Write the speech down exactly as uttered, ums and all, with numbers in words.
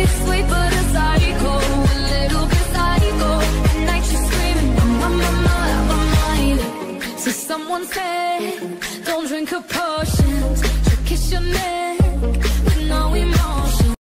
sweet but a psycho, a little bit psycho. At night she's screaming, I'm on my mind, on my mind. So someone said, don't drink her potions, she'll kiss your neck.